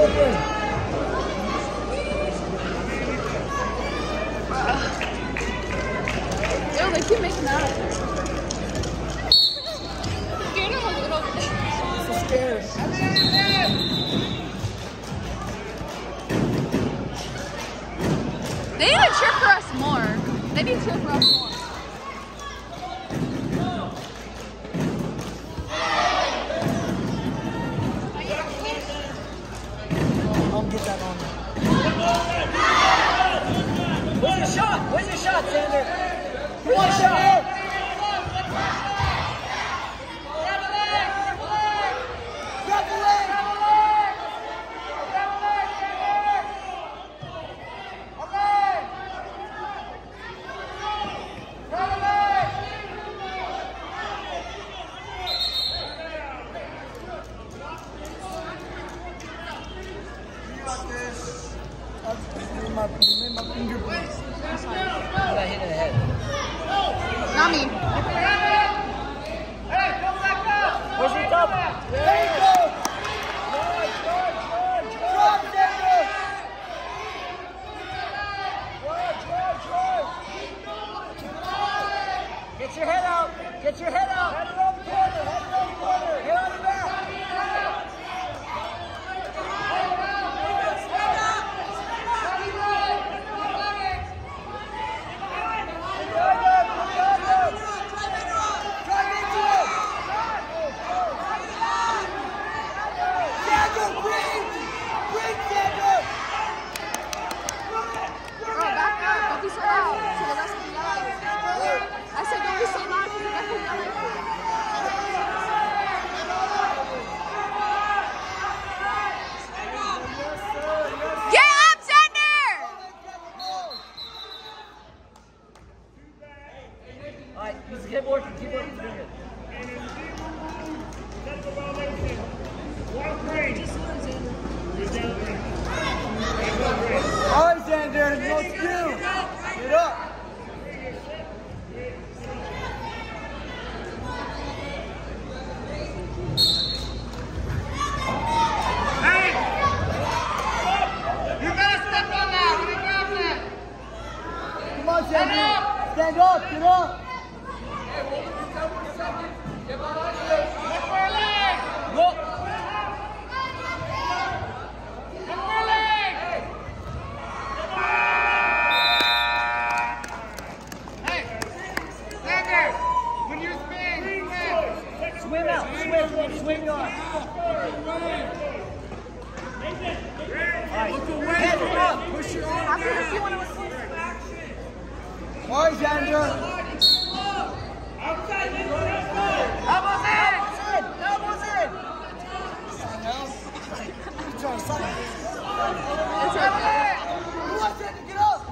Ew, they keep making out. So scared. They need to cheer for us more. They need to cheer for us more. I'll get that on. Where's your shot? Where's your shot, Zander? Come on, shot! My finger bleeds. But I hit it ahead. Not me. Hey, go back up! Where's your double? There you go! Drop, Zander! Get your head out! Get your head out! Head around the corner! Head around the corner! Head on the back! I said, don't be so loud because the rest will yell at you. Get up, Zander! All right, keep working, keep working. Bring it. All right, Zander, no skill. Get up. Come on, Zander. Stand up, get up. Look. Swim out, swim on. Alright, head up, push your arm. After this, you want to record? Alright, Zander. Elbows in! Elbows in! He's trying to sign. It's okay. Come on, Zander, get up!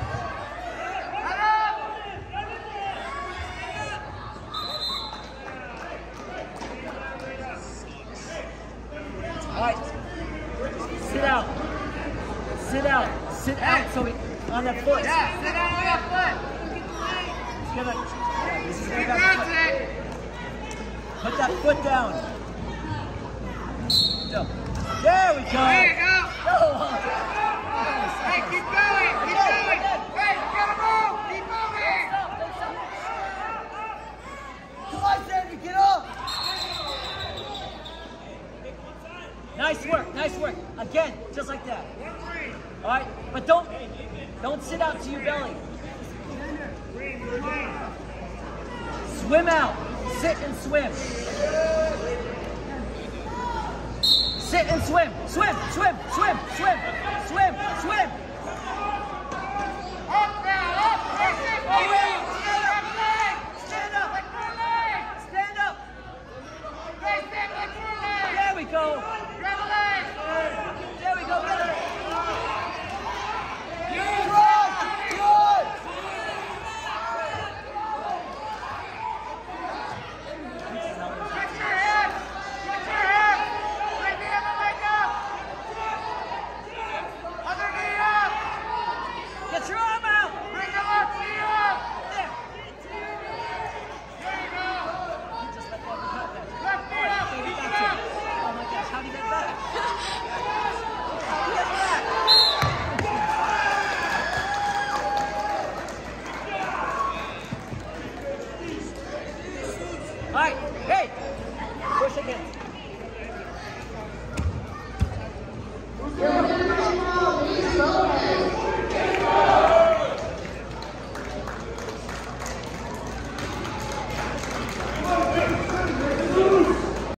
Alright, sit out. Sit out. Sit out so we, on that foot. Yeah, sit down on that This is gonna put that foot down. So, there we go. There you go. Go. Hey, keep going. Keep going. Hey, you gotta move. Keep moving. Come on, Zander, get up. Nice work, nice work. Again, just like that. All right, but don't sit out to your belly. Swim out. Sit and swim. Sit and swim. Swim, swim, swim, swim, swim, swim. Up now, up. Stand up. Stand up. Stand up. Stand up. There we go.